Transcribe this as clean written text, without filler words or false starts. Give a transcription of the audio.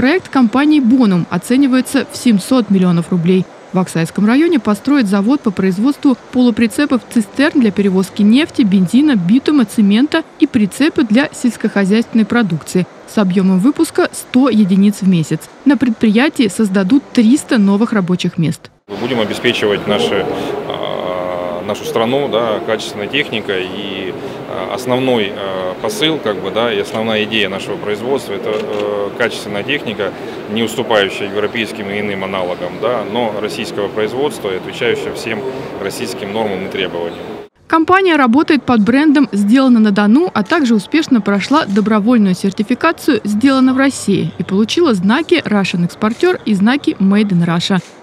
Проект компании «Бонум» оценивается в 700 миллионов рублей. В Аксайском районе построят завод по производству полуприцепов-цистерн для перевозки нефти, бензина, битума, цемента и прицепы для сельскохозяйственной продукции с объемом выпуска 100 единиц в месяц. На предприятии создадут 300 новых рабочих мест. Будем обеспечивать нашу страну качественной техникой, и основной посыл, и основная идея нашего производства – это качественная техника, не уступающая европейским и иным аналогам, но российского производства и отвечающая всем российским нормам и требованиям. Компания работает под брендом «Сделано на Дону», а также успешно прошла добровольную сертификацию «Сделано в России» и получила знаки «Russian Exporter» и знаки «Made in Russia».